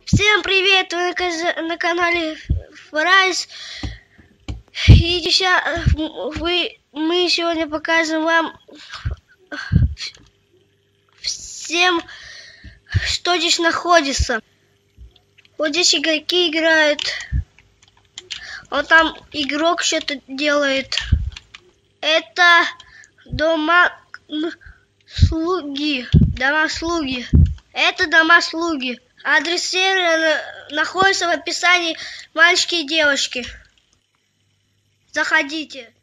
Всем привет! Вы на канале Фрайс. И мы сегодня покажем вам всем, что здесь находится. Вот здесь игроки играют. Вот там игрок что-то делает. Это дома-слуги. Это дома-слуги. Адрес сервера находится в описании, мальчики и девушки. Заходите.